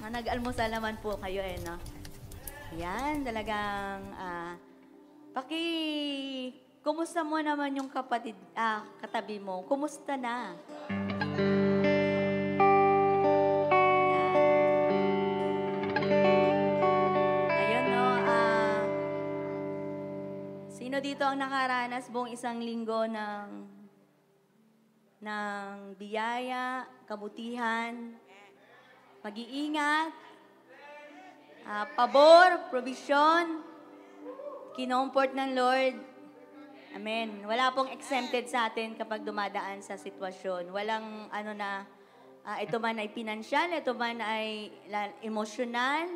Nag-almusal naman po kayo no? Yan, talagang kumusta mo naman yung katabi mo? Kumusta na? Ayun, no? Sino dito ang nakaranas buong isang linggo ng biyaya, kabutihan, mag-iingat, pabor, provision, kinomport ng Lord. Amen. Wala pong exempted sa atin kapag dumadaan sa sitwasyon. Walang ito man ay pinansyal, ito man ay emosyonal,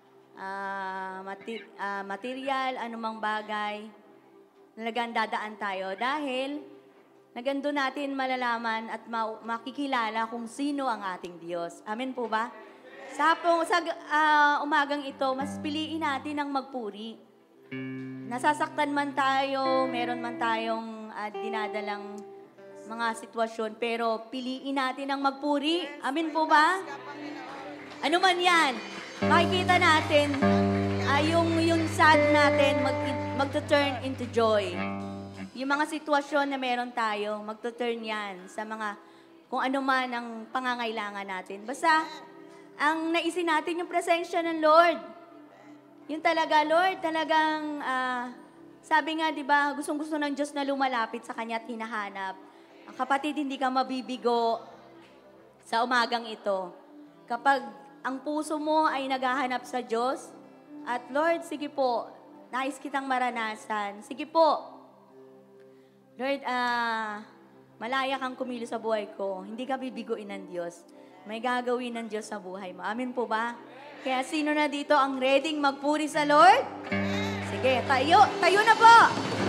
material, anumang bagay. Talagang dadaan tayo dahil nagando natin malalaman at makikilala kung sino ang ating Diyos. Amen po ba? Sa umagang ito, mas piliin natin ang magpuri. Nasasaktan man tayo, meron man tayong dinadalang mga sitwasyon, pero piliin natin ang magpuri. Amen po ba? Ano man yan, makikita natin yung sad natin magto-turn into joy. Yung mga sitwasyon na meron tayo, magto-turn yan sa kung ano man ang pangangailangan natin. Basta, ang naisin natin yung presensya ng Lord. Yung talaga, Lord, talagang, sabi nga, di ba, gustong-gusto ng Diyos na lumalapit sa Kanya at hinahanap. Kapatid, hindi ka mabibigo sa umagang ito. Kapag ang puso mo ay naghahanap sa Diyos, at Lord, sige po, nais kitang maranasan. Sige po, Lord, malaya kang kumilos sa buhay ko. Hindi ka bibiguin ng Diyos. May gagawin ng Diyos sa buhay mo. Amen po ba? Kaya sino na dito ang ready magpuri sa Lord? Sige, tayo na po!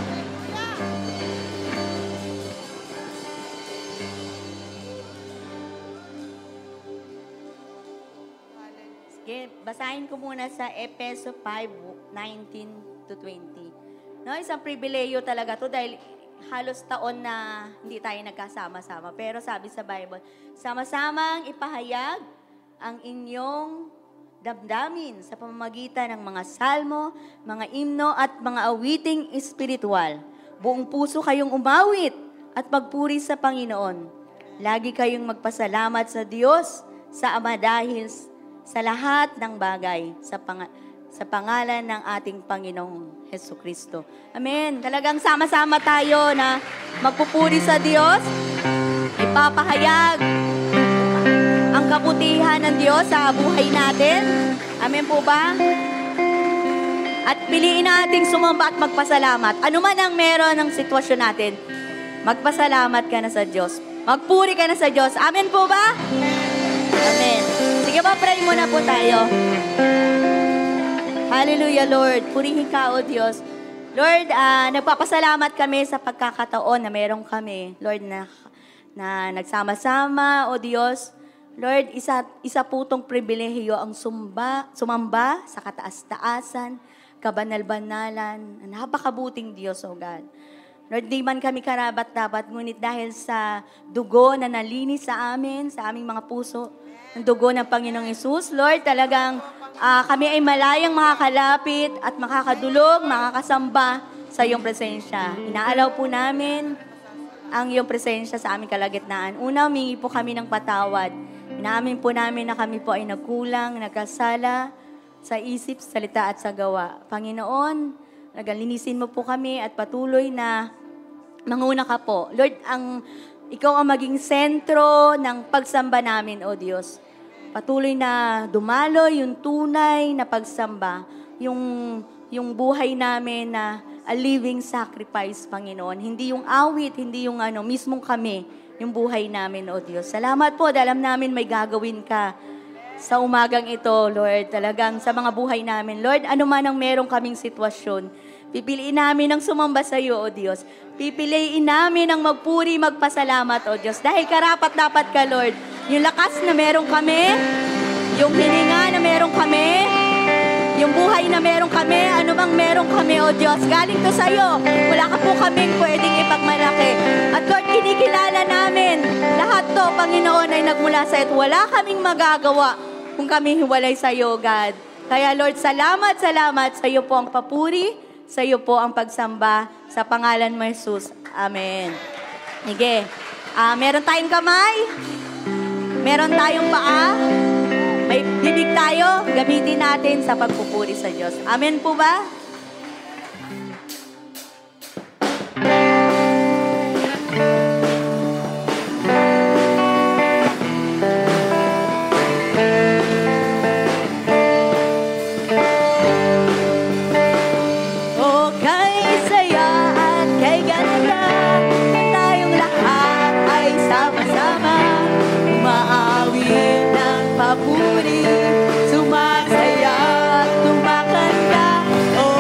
Sige, basahin ko muna sa Efeso 5:19-20. No, isang pribileyo talaga to dahil halos taon na hindi tayo nagkasama-sama. Pero sabi sa Bible, sama-samang ipahayag ang inyong damdamin sa pamamagitan ng mga salmo, mga himno at mga awiting espiritual. Buong puso kayong umawit at magpuri sa Panginoon. Lagi kayong magpasalamat sa Diyos, sa Ama dahil sa lahat ng bagay sa pangalan ng ating Panginoong Hesukristo. Amen. Talagang sama-sama tayo na magpupuri sa Diyos, ipapahayag ang kabutihan ng Diyos sa buhay natin. Amen po ba? At piliin nating sumamba at magpasalamat. Ano man ang meron ng sitwasyon natin, magpasalamat ka na sa Diyos. Magpuri ka na sa Diyos. Amen po ba? Amen. Sige ba, pray muna po tayo. Hallelujah, Lord. Purihin ka, O Diyos. Lord, nagpapasalamat kami sa pagkakataon na meron kami. Lord, na nagsama-sama, O Diyos. Lord, isa po itong pribilehiyo ang sumamba sa kataas-taasan, kabanal-banalan, napakabuting Diyos, O God. Lord, di man kami karapat-dapat, ngunit dahil sa dugo na nalinis sa amin, sa aming mga puso, ang dugo ng Panginoong Hesus, Lord, talagang kami ay malayang makakalapit at makakadulog, makakasamba sa iyong presensya. Inaalaw po namin ang iyong presensya sa aming kalagitnaan. Una, humingi po kami ng patawad. Inaamin po namin na kami po ay nagkulang, nagkasala sa isip, salita at sa gawa. Panginoon, linisin mo po kami at patuloy na manguna ka po. Lord, ikaw ang maging sentro ng pagsamba namin, O Diyos. Patuloy na dumalo yung tunay na pagsamba, yung buhay namin na a living sacrifice, Panginoon. Hindi yung awit, hindi yung mismong kami, yung buhay namin, O Diyos. Salamat po, alam namin may gagawin ka sa umagang ito, Lord. Talagang sa mga buhay namin. Lord, ano man ang meron kaming sitwasyon, pipiliin namin ang sumamba sa iyo, O Diyos. Pipiliin namin ang magpuri, magpasalamat, O Diyos. Dahil karapat-dapat ka, Lord. Yung lakas na meron kami, yung hininga na meron kami, yung buhay na meron kami, ano bang meron kami, O Diyos. Galing to sa iyo. Wala ka po kaming pwedeng ipagmalaki. At Lord, kinikilala namin, lahat to, Panginoon, ay nagmula sa iyo. Wala kaming magagawa kung kami hiwalay sa iyo, God. Kaya Lord, salamat sa iyo po ang papuri, sa iyo po ang pagsamba, sa pangalan mo Jesus. Amen. Sige. Meron tayong kamay, meron tayong paa, may bibig tayo, gamitin natin sa pagpupuri sa Diyos. Amen po ba? O Kaysaya at Kayganda, tayong lahat ay sama-sama, umaawit ng papuri, sumasaya at kumakanta. O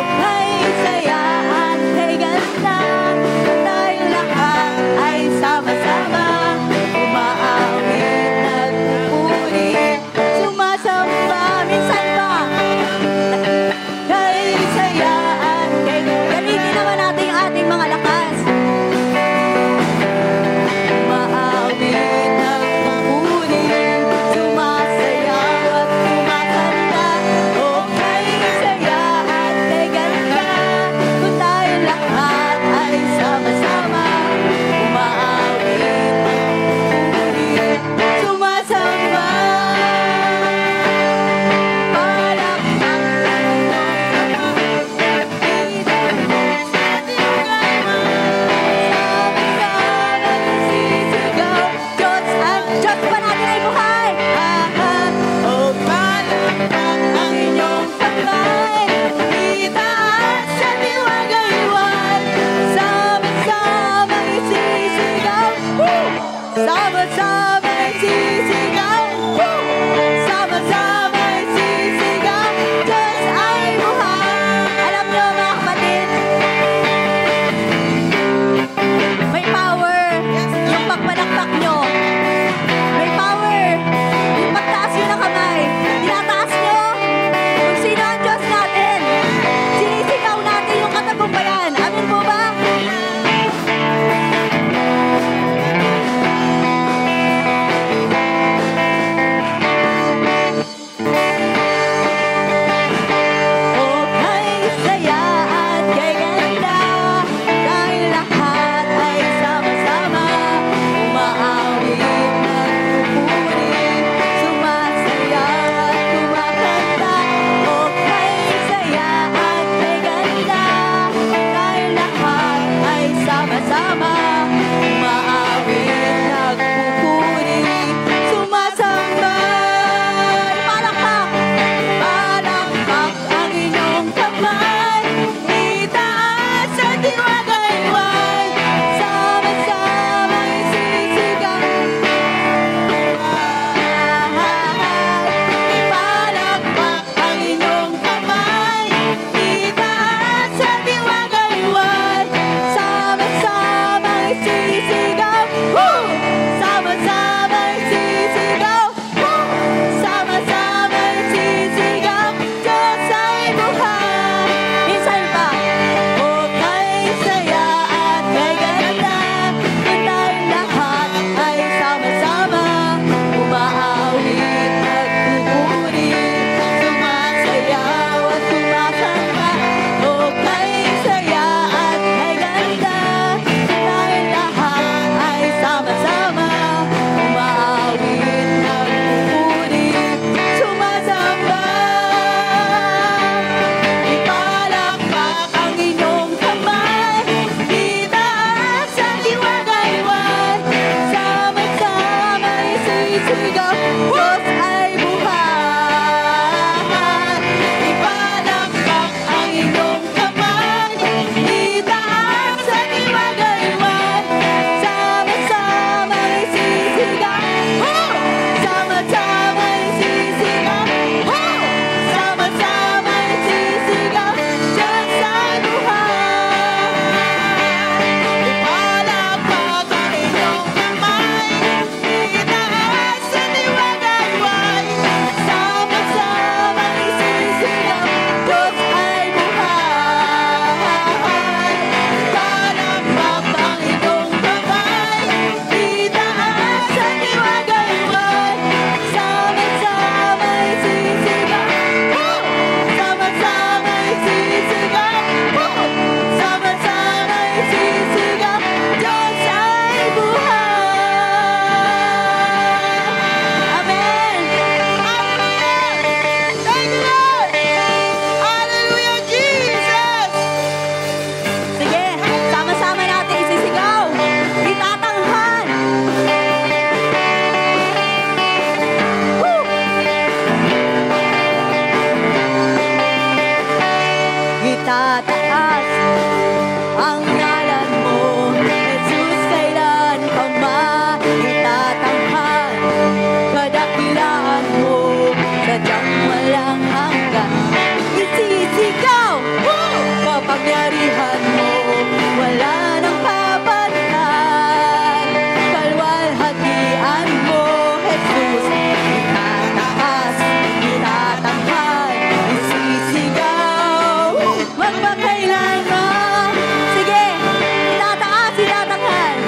walang hanggan. Isisigaw, kapangyarihan mo, wala nang babalikan. Kalwalhatian mo, Jesus, itataas, itatanghal, isisigaw, magpakailanman. Sige, itataas, itatanghal.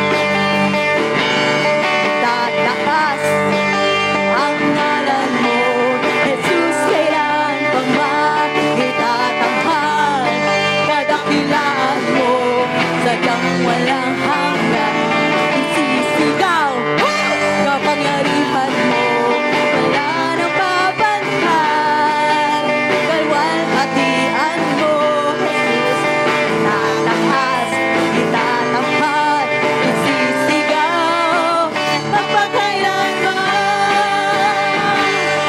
Itataas ang ngalan mo, Jesus, kailan pang itatanghal. Kadakilaan mo, sadyang walang hanggan. Isisigaw, kapangyarihan mo, wala nang babalikan. Kalwalhatian mo, Jesus, itataas, itatanghal, isisigaw, magpakailanman.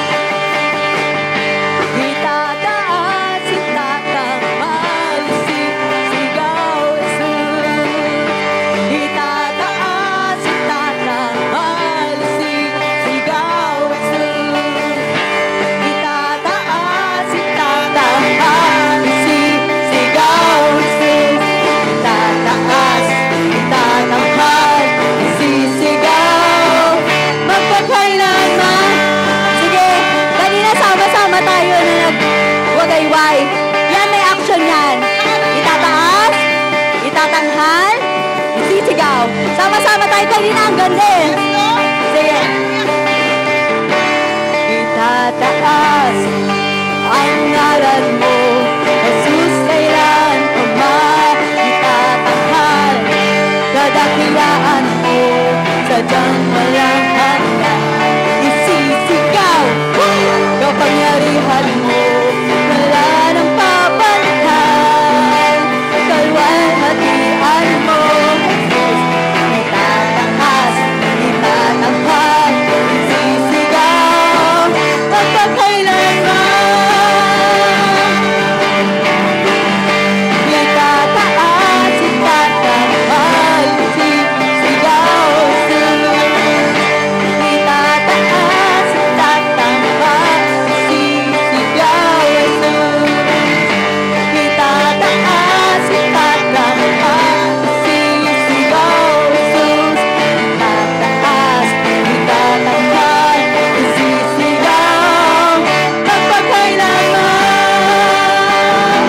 Itataas, itatanghal, isisigaw, Jesus. Itataas, itatanghal, isisigaw, Jesus. Itataas, itatanghal, isisigaw, Jesus. Itataas, itatanghal, isisigaw, magpakailanman. Sige, kanina sama-sama tayo na nagwagayway. Yan, may action yan. Itataas, itatanghal, isisigaw. Sama-sama tayo kanina, ang ganda eh. Sige. Itataas ang ngalan mo, Jesus, kailan pa itatanghal. Kadakilaan mo, sadyang walang hanggan. Isisigaw, kapangyarihan mo, wala nang babalikan. Kalwalhatian mo, Jesus, itataas, itatanghal, isisigaw, magpakailanman. Itataas, itatanghal, isisigaw, Jesus. Itataas, itatanghal, isisigaw, Jesus. Itataas, itatanghal, isisigaw, Jesus. Itataas, itatanghal, isisigaw, magpakailanman.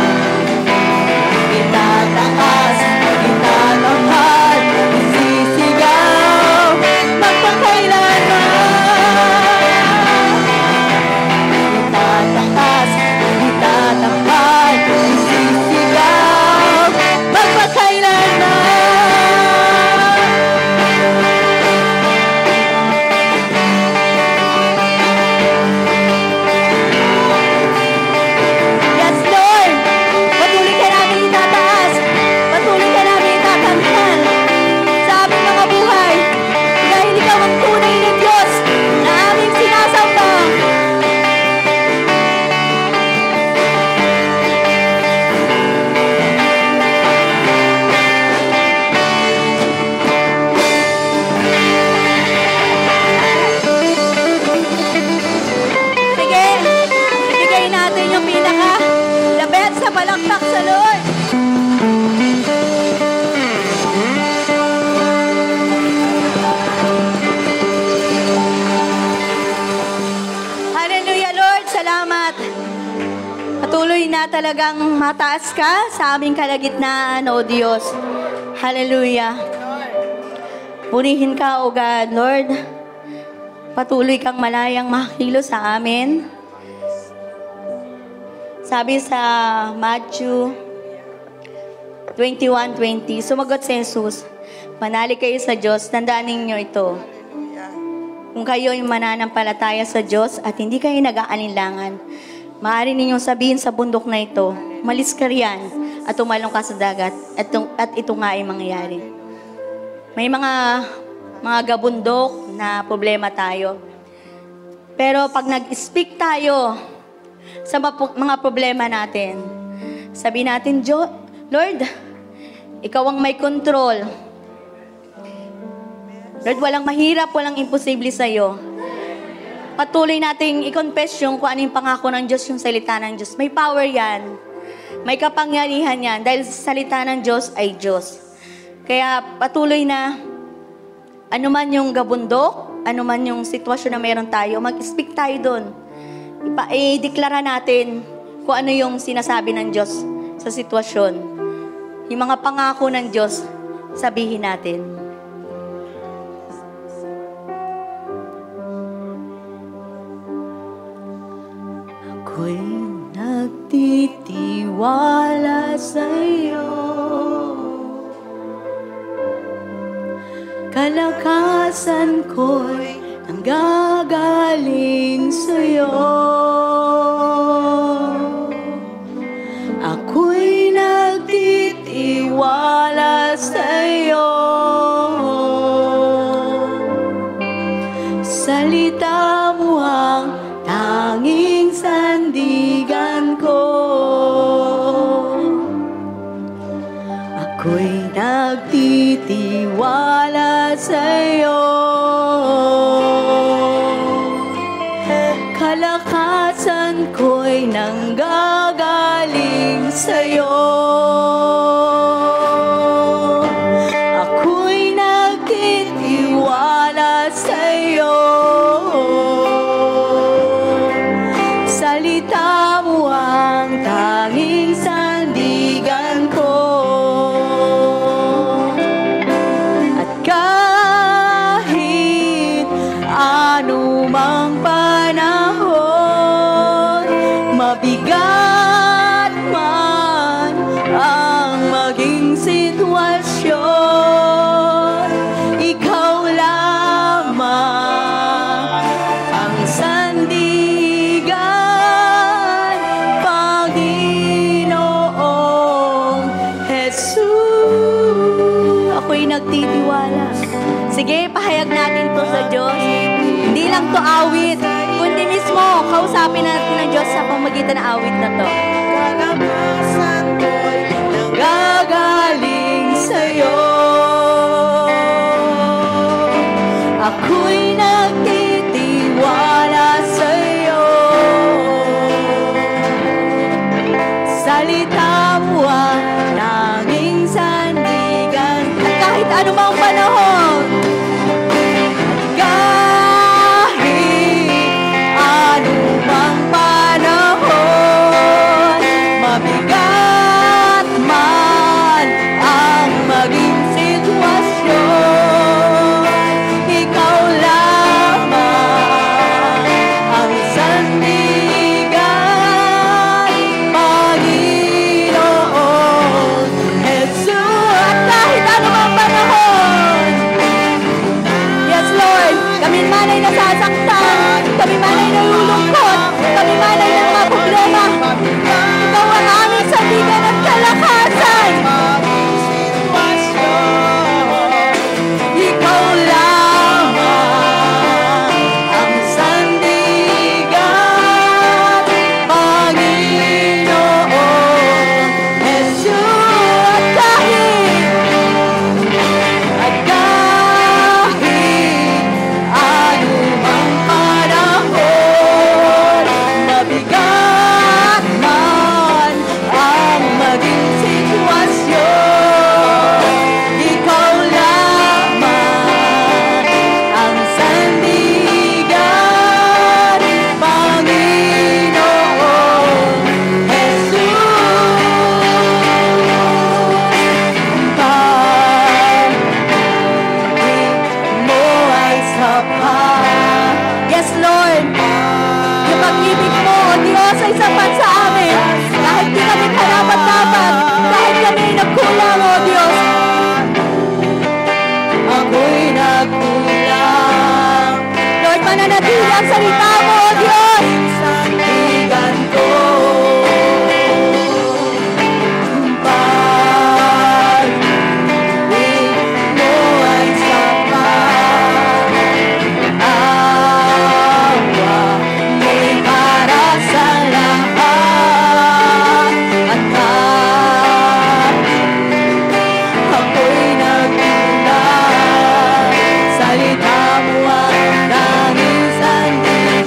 Itataas, itatanghal, isisigaw, magpakailanman. Itataas, itatanghal, isisigaw, magpakailanman. Yes, Lord! Patuloy ka namin itataas. Patuloy ka namin itatanghal sa aming mga buhay. Dahil ikaw ang tunay na Diyos na aming sinasamba. Sige, ibigay natin yung pinaka-labet sa palakpak sa Lord. Hallelujah, Lord. Salamat. Patuloy na talagang mataas ka sa aming kalagitnaan, O Diyos. Hallelujah. Purihin ka, O God, Lord. Patuloy kang malayang makilos sa amin. Sabi sa Matthew 21:20, sumagot si Jesus, "Manalig kayo sa Diyos, tandaan ninyo ito. Kung kayo ay mananampalataya sa Diyos at hindi kayo nag-aalinlangan, maaari ninyong sabihin sa bundok na ito, malis ka riyan at tumalong ka sa dagat at ito nga ay mangyayari." May mga gabundok na problema tayo. Pero pag nag-speak tayo sa mga problema natin, sabi natin, Lord, ikaw ang may control. Lord, walang mahirap, walang imposible sa'yo. patuloy nating i-confess yung kung ano yung pangako ng Diyos, yung salita ng Diyos. May power yan. May kapangyarihan yan. Dahil sa salita ng Diyos ay Diyos. Kaya patuloy na ano man yung gabundok, ano man yung sitwasyon na meron tayo, mag-speak tayo doon. I-deklara natin kung ano yung sinasabi ng Diyos sa sitwasyon. Yung mga pangako ng Diyos, sabihin natin. Ako'y nagtitiwala sa'yo, kalakasan ko'y nanggagaling sa'yo. Ako'y nagtitiwala sa'yo, salita mo ang tanging sandigan ko. Ako'y nagtitiwala sa'yo, kalakasan ko'y nanggagaling sa'yo. Ako'y nagtitiwala sa'yo, salita mo ang tanging sandigan ko. At kahit anumang panahon, mabigat man ang maging sitwasyon, ikaw lamang ang sandigan, Panginoong Jesus. Ako'y nagtitiwala. Sige, pahayag natin to sa Diyos. Hindi lang to awit, kundi mismo kausapin natin ng Diyos sa pamamagitan ng awit na to. Kalakasan ko'y nanggagaling sa'yo, ako'y nagtitiwala sa'yo, salita mo ang tanging sandigan. At kahit anumang panahon, anumang panahon, mabigat man ang maging sitwasyon, ikaw lamang ang sandigan, Panginoon Jesus. At kahit anumang panahon, yes Lord, kami man ay nasasaktan, kami man ay nalulungkot, kami man ay ng mga problema, ikaw ang aming sandigan at kalakasan. Ikaw lamang ang sandigan, Panginoon Jesus. At kahit anumang panahon, mabigat man ang maging sitwasyon, ikaw lamang ang sandigan, Panginoon Jesus. Pag-ibig mo ay sapat. Yes, Lord. Yung pag-ibig mo, O Diyos, ay sapat sa amin. Kahit di kami karapat-dapat, kahit kami nagkulang, O Diyos. Ako'y nagkulang. Lord, mananatili ang salita mo, O Diyos. Sandigan ko. Pag-ibig mo ay sapat. Awa mo'y para sa lahat. At ako'y nagkulang, salita mo ang tanging sandigan.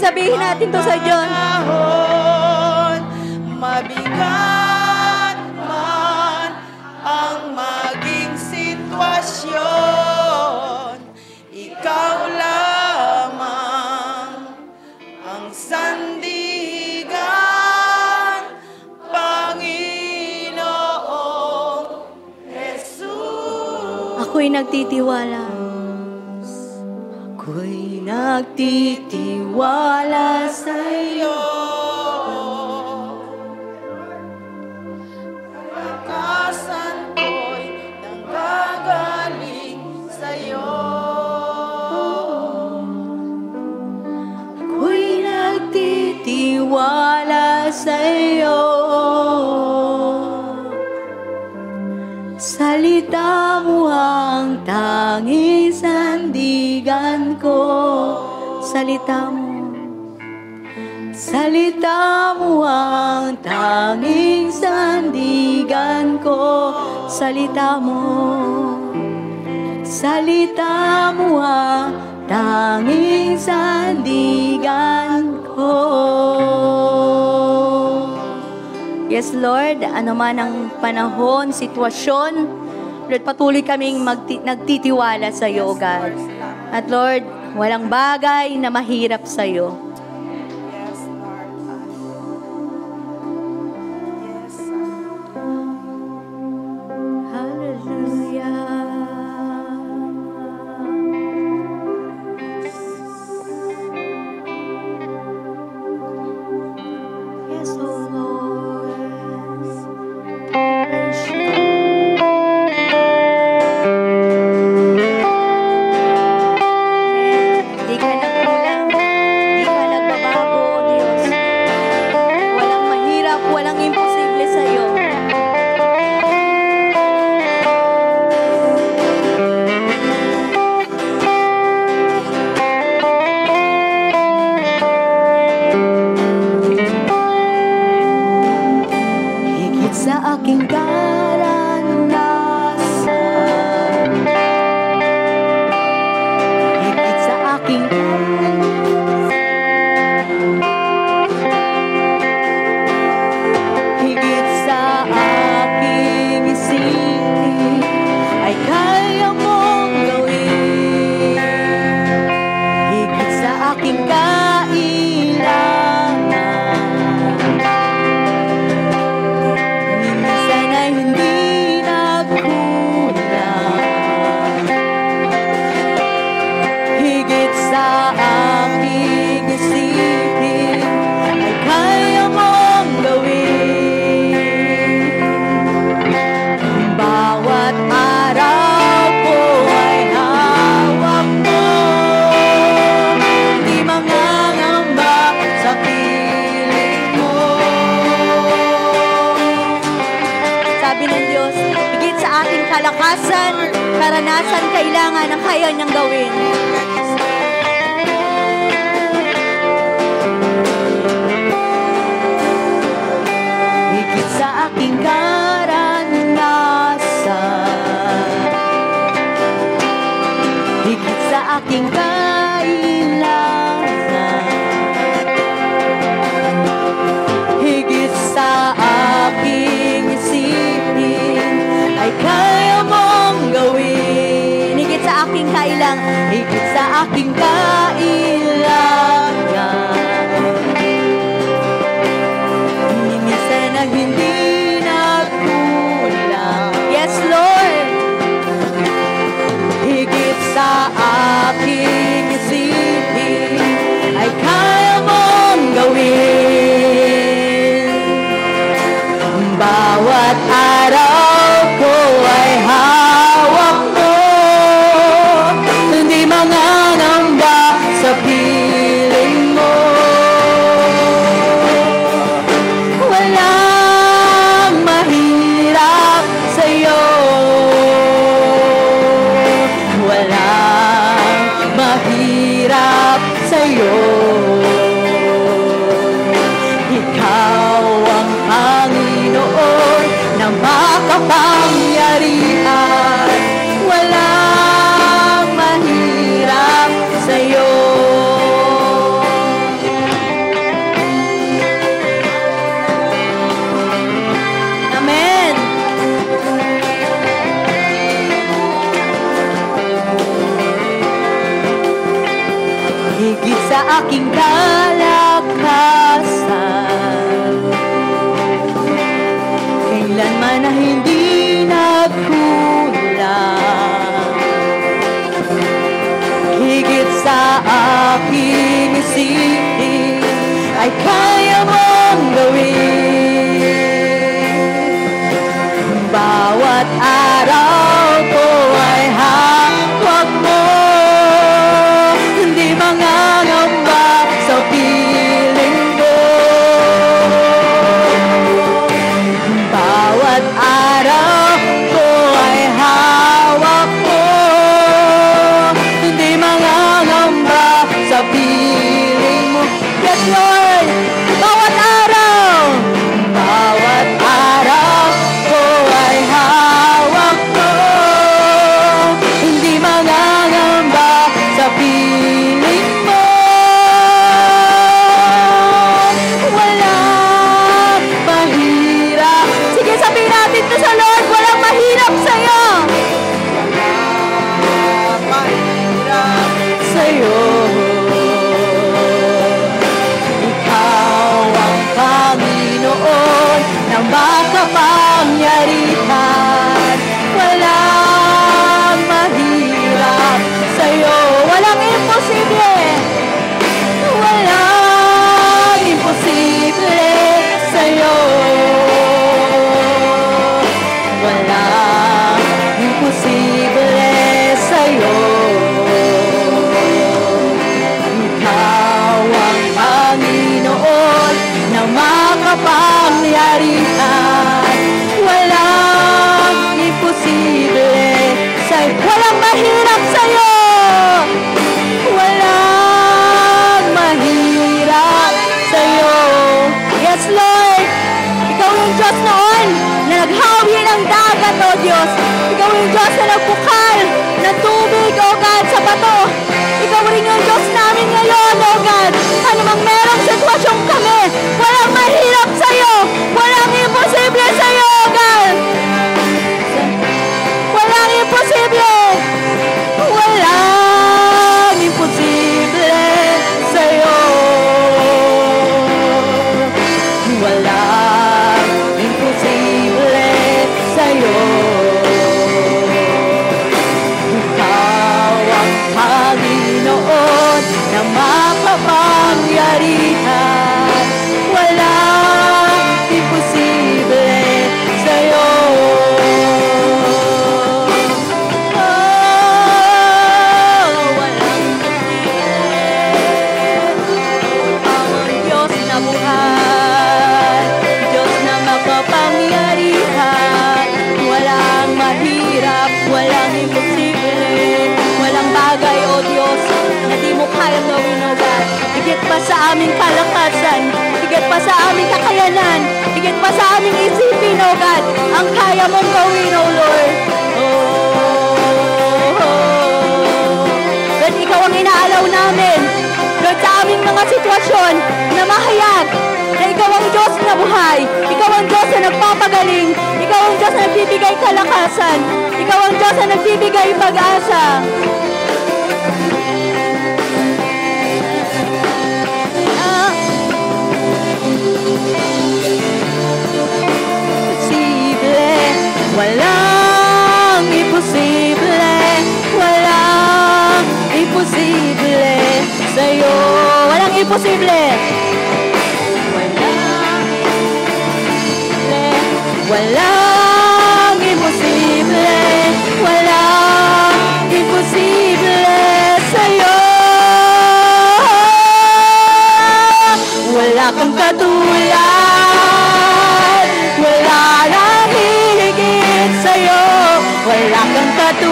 Sabihin natin to sa Diyos. Mabigat man ang maging sitwasyon, ikaw lamang ang sandigan, Panginoong Jesus. Ako'y nagtitiwala. Ako'y nagtitiwala sa'yo. Kalakasan ko'y nanggagaling sa'yo. Ako'y nagtitiwala sa'yo. Salita mo ang tanging sandigan ko. Salita mo. Salita mo ang tanging sandigan ko. Salita mo. Salita mo ang tanging sandigan ko. Yes, Lord, ano man ang panahon, sitwasyon, Lord, patuloy kaming nagtitiwala sa iyo, O God. At Lord, walang bagay na mahirap sa iyo. Yes, Lord. Yes, Hallelujah. Yes, O Lord. Di ka nagkulang, di ka nagbabago, O Diyos. Walang mahirap, walang imposible sa iyo. Higit sa aking karanasan, higit sa aking higit sa aking isipin, ay kaya mong gawin. Higit sa aking kailangan, minsan ay hindi nagkulang. Higit sa aking isipin, ay kaya mong gawin. Bawat araw ko ay hawak mo, di mangangamba sa piling mo. Sabi ng Diyos, higit sa ating kalakasan, karanasan, kailangan ang kaya niyang gawin. Higit sa aking karanasan, higit sa aking kailangan, higit sa aking isipin, ay kaya mong gawin. Higit sa aking kailangan, higit sa aking kailangan, minsan na hindi nagkulang. Yes, Lord. Higit sa aking isipin, ay kaya mong gawin. Bawat araw ko ay hawak mo, hindi mangangamba sa piling mo. Walang mahirap sa'yo, walang mahirap sa'yo. Ikaw ang Panginoon na makapangyarihan, walang mahirap sa'yo. higit sa aking kalakasan. Kailanman na hindi nagkulang, higit sa aking isipin ay kaya mong gawin. Bawat araw ko ay hawak mo, hindi mangangamba sa piling mo. Bawat araw ko ay hawak mo, hindi mangangamba sa piling mo. Yes, Lord! Bawat araw ko ay hawak mo, hindi mangangamba sa piling mo. Walang mahirap. Sige, sabihin natin to sa Lord, walang mahirap sa'yo. Walang mahirap Sa'yo. Ikaw ang Panginoon na makapangyarihan. Walang mahirap sa'yo. Walang imposible. Walang imposible sa'yo. Walang imposible sa'yo. Ikaw ang Panginoon na makapangyarihan. Walang imposible sa'yo. Walang mahirap sa'yo. Walang mahirap sa'yo. Yes, Lord. Ikaw yung Diyos noon na naghawi ng dagat, O Diyos. Ikaw yung Diyos na nagbukal ng tubig, O God, sa bato. Ikaw rin yung Diyos namin ngayon, O God. Ano mang merong sitwasyon kami, walang mahirap sa'yo. Walang imposible sa'yo, O God. Walang imposible. Walang imposible sa'yo. Walang imposible sa'yo. Ikaw ang Panginoon na makapangyarihan. Walang imposible sa'yo. Walang imposible. Ang Diyos na buhay, Diyos na makapangyarihan. Walang mahirap, walang imposible, walang bagay, O Diyos, na di mo kayang gawin, O God. Higit pa sa aming kalakasan, higit pa sa aming kakayanan, higit pa sa aming isipin, O God, ang kaya mong gawin, O Lord. Lord, ikaw ang inaalaw namin, Lord, sa aming mga sitwasyon na mahayag, na ikaw ang Diyos na buhay, ikaw ang Diyos na nagpapagaling, ikaw ang Diyos na nagbibigay kalakasan, ikaw ang Diyos na nagbibigay pag-asa. Walang imposible, walang imposible sa'yo. Walang imposible. Walang imposible, walang imposible sa'yo. Wala kang katulad, wala nang hihigit sa'yo. Wala kang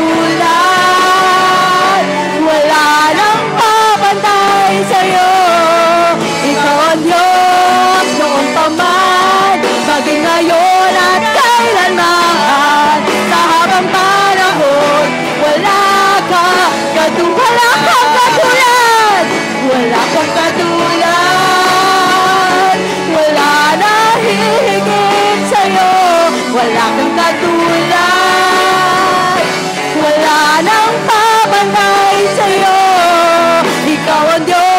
katulad, wala nang papantay sa'yo. Ikaw ang Diyos noon pa man, maging ngayon at kailanman. Sa habang panahon, wala kang katulad, wala kang katulad, wala na hihigit sa'yo. Wala kang katulad, wala nang papantay sa'yo. Ikaw ang Diyos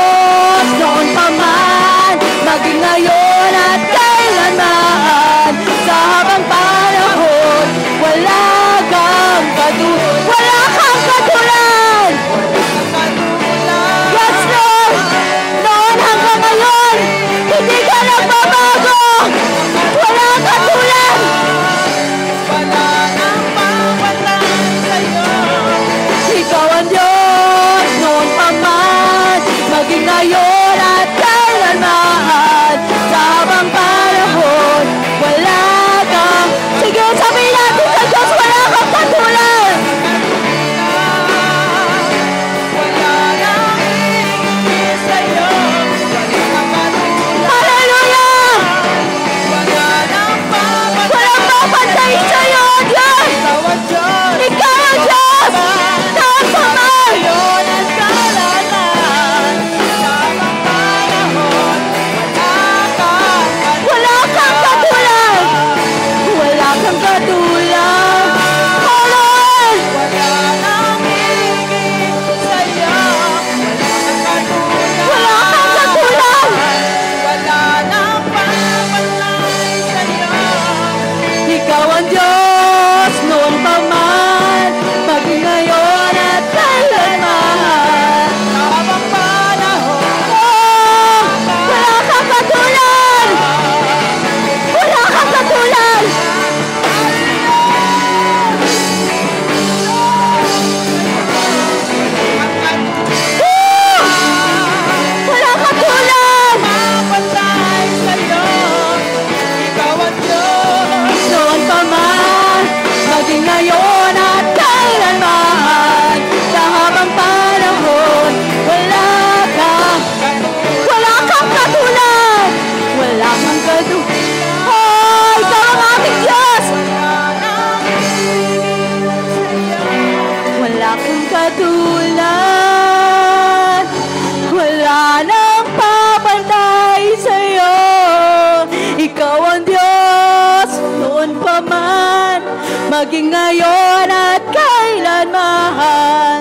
maging ngayon at kailanman.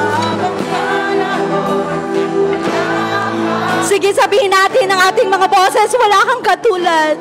Sige, sabihin natin ang ating mga boses, wala kang katulad.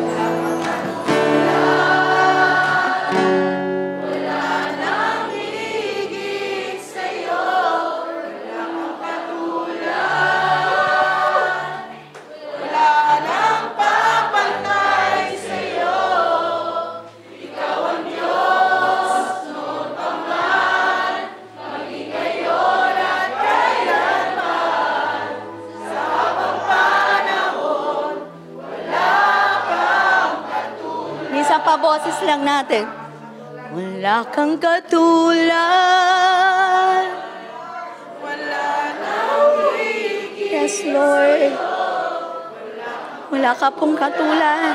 Boses lang natin. Wala kang katulad. Wala nang higit. Yes, Lord. Wala ka pong katulad.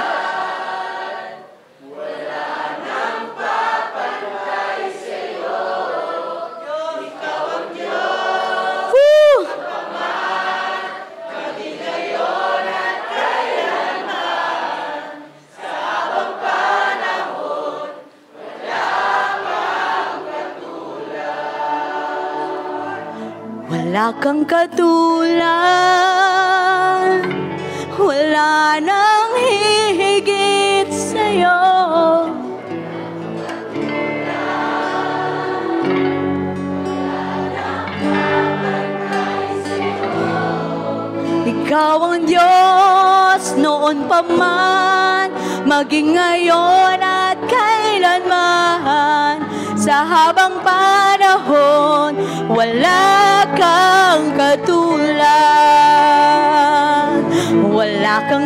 Wala nang papantay sa'yo. Ikaw ang Diyos. Woo! Maging ngayon at kailanman. Sa habang wala kang katulad, wala nang hihigit sa'yo. Ikaw ang Diyos noon pa man, maging ngayon at kailanman. Sa habang panahon, wala kang katulad. Wala kang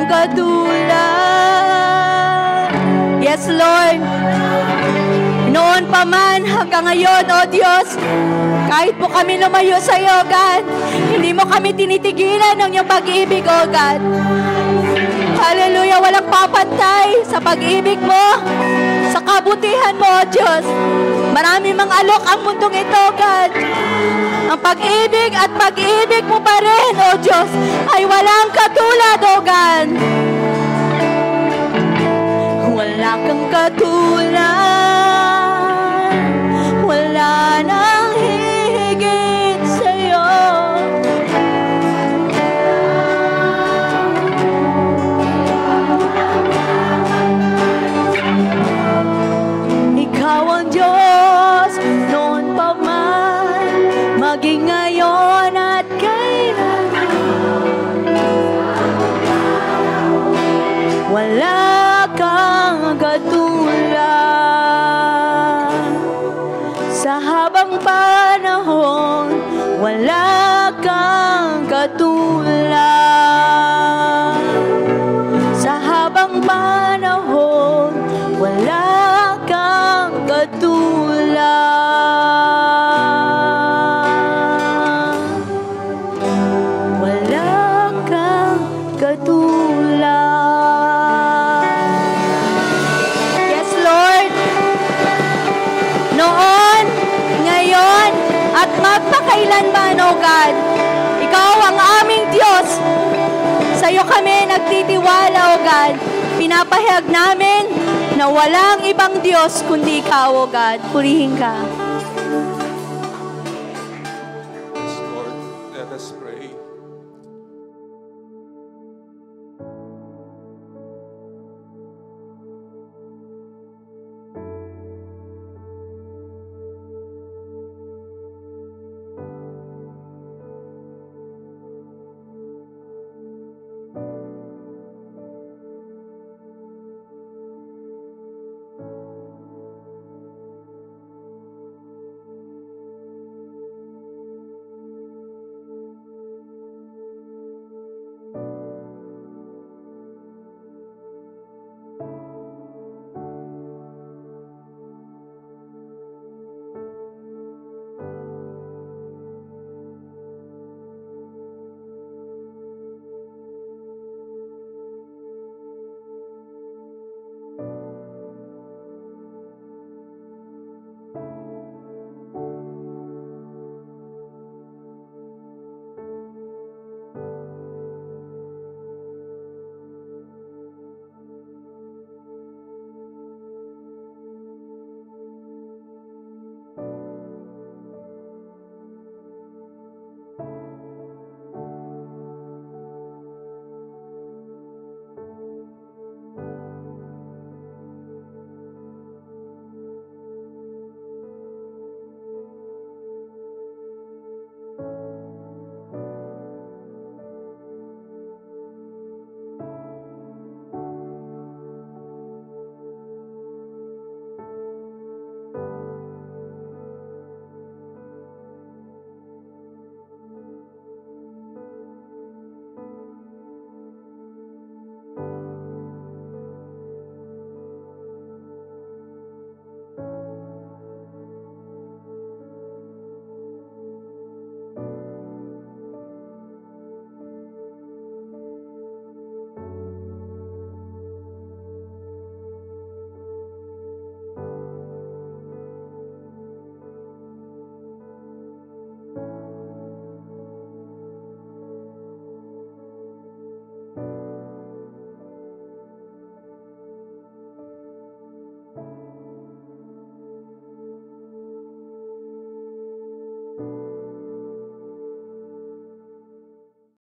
katulad. Yes, Lord. Noon pa man hanggang ngayon, O Diyos, kahit po kami lumayo sa iyo, God, hindi mo kami tinitigilan ng iyong pag-ibig, O God. Hallelujah, walang papantay sa pag-ibig mo, sa kabutihan mo, O Diyos. Marami mang alok ang mundong ito, God. Ang pag-ibig at pag-ibig mo pa rin, O Diyos, ay walang katulad, O God. Wala kang katulad, wala nang higit sa'yo. Ikaw ang Diyos noon pa man, maging ngayon at kailanman. Wala kang katulad. Sa habang panahon, wala kang katulad. Sa habang panahon, wala kang katulad. Wala kang katulad. Yes, Lord. Noon, ngayon, at magpakailanman, O God, Ikaw ang aming Diyos. Sa iyo kami nagtitiwala, O God. Pinapahayag namin na walang ibang Diyos kundi Ikaw, O God. Purihin ka. Yes, Lord, let us pray.